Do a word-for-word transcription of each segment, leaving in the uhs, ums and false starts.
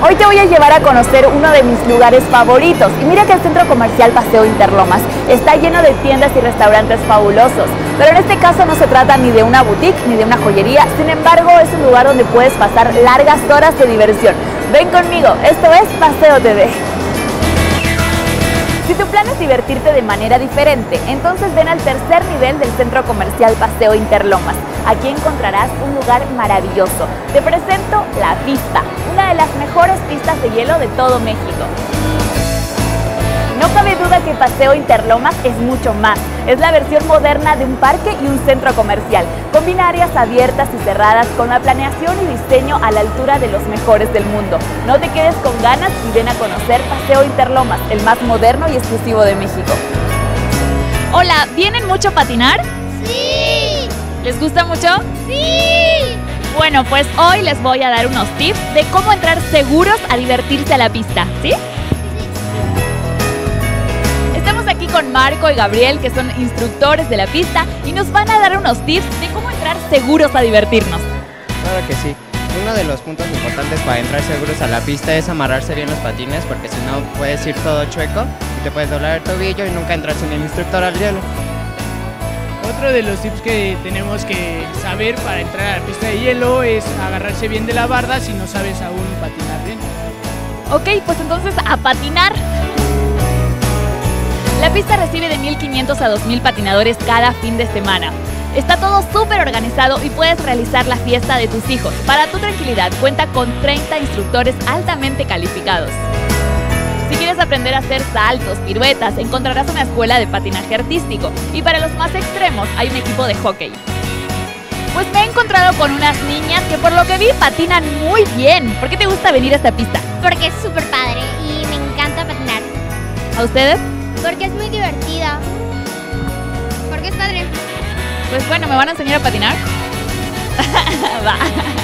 Hoy te voy a llevar a conocer uno de mis lugares favoritos. Y mira que el Centro Comercial Paseo Interlomas está lleno de tiendas y restaurantes fabulosos. Pero en este caso no se trata ni de una boutique ni de una joyería. Sin embargo, es un lugar donde puedes pasar largas horas de diversión. Ven conmigo, esto es Paseo T V. Si tu plan es divertirte de manera diferente, entonces ven al tercer nivel del Centro Comercial Paseo Interlomas. Aquí encontrarás un lugar maravilloso. Te presento La Pista, una de las mejores pistas de hielo de todo México. No cabe duda que Paseo Interlomas es mucho más. Es la versión moderna de un parque y un centro comercial. Combina áreas abiertas y cerradas con la planeación y diseño a la altura de los mejores del mundo. No te quedes con ganas y ven a conocer Paseo Interlomas, el más moderno y exclusivo de México. Hola, ¿vienen mucho a patinar? ¡Sí! ¿Les gusta mucho? ¡Sí! Bueno, pues hoy les voy a dar unos tips de cómo entrar seguros a divertirse a la pista, ¿sí? Estamos aquí con Marco y Gabriel, que son instructores de la pista, y nos van a dar unos tips de cómo entrar seguros a divertirnos. Claro que sí. Uno de los puntos importantes para entrar seguros a la pista es amarrarse bien los patines, porque si no puedes ir todo chueco y te puedes doblar el tobillo y nunca entrar sin el instructor al hielo. Otro de los tips que tenemos que saber para entrar a la pista de hielo es agarrarse bien de la barda si no sabes aún patinar bien. Ok, pues entonces a patinar. La pista recibe de mil quinientos a dos mil patinadores cada fin de semana. Está todo súper organizado y puedes realizar la fiesta de tus hijos. Para tu tranquilidad, cuenta con treinta instructores altamente calificados. Si quieres aprender a hacer saltos, piruetas, encontrarás una escuela de patinaje artístico. Y para los más extremos, hay un equipo de hockey. Pues me he encontrado con unas niñas que por lo que vi patinan muy bien. ¿Por qué te gusta venir a esta pista? Porque es súper padre y me encanta patinar. ¿A ustedes? Porque es muy divertida. Porque es padre. Pues bueno, ¿me van a enseñar a patinar? Va.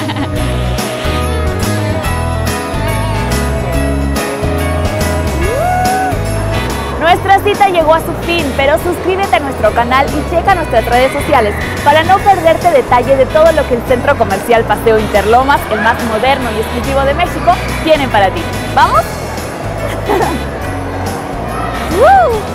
Nuestra cita llegó a su fin, pero suscríbete a nuestro canal y checa nuestras redes sociales para no perderte detalle de todo lo que el Centro Comercial Paseo Interlomas, el más moderno y exclusivo de México, tiene para ti. ¿Vamos? ¡Woo!